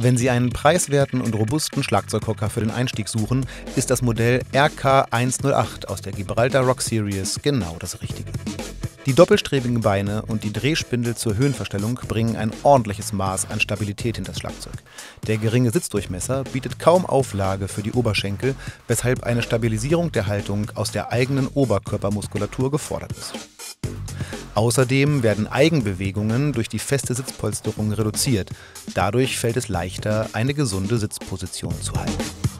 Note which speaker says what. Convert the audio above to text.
Speaker 1: Wenn Sie einen preiswerten und robusten Schlagzeughocker für den Einstieg suchen, ist das Modell RK108 aus der Gibraltar Rock Series genau das Richtige. Die doppelstrebigen Beine und die Drehspindel zur Höhenverstellung bringen ein ordentliches Maß an Stabilität in das Schlagzeug. Der geringe Sitzdurchmesser bietet kaum Auflage für die Oberschenkel, weshalb eine Stabilisierung der Haltung aus der eigenen Oberkörpermuskulatur gefordert ist. Außerdem werden Eigenbewegungen durch die feste Sitzpolsterung reduziert. Dadurch fällt es leichter, eine gesunde Sitzposition zu halten.